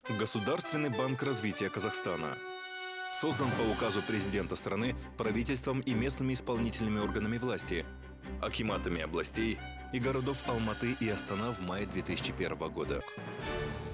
Государственный банк развития Казахстана создан по указу президента страны правительством и местными исполнительными органами власти, акиматами областей и городов Алматы и Астана в мае 2001 года.